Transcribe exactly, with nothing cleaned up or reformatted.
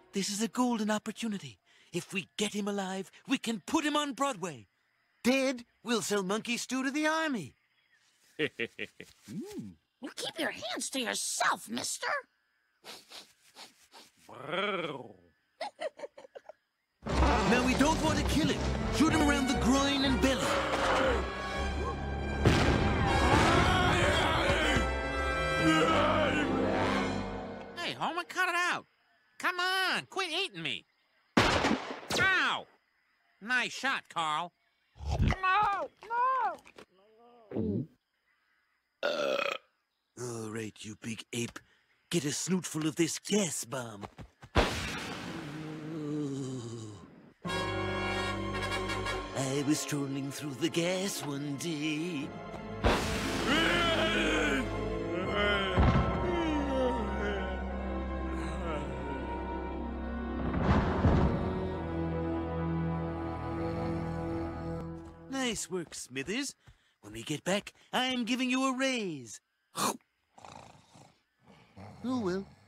This is a golden opportunity. If we get him alive, we can put him on Broadway. Dead, we'll sell monkey stew to the army. mm. Well, keep your hands to yourself, mister. Now, we don't want to kill him. Shoot him around the groin and belly. Hey, Homer, cut it out. Come on, quit eating me. Ow! Nice shot, Carl. No, no. Uh. All right, you big ape. Get a snootful of this gas bomb. I was strolling through the gas one day. Nice work, Smithers. When we get back, I'm giving you a raise. Oh, well.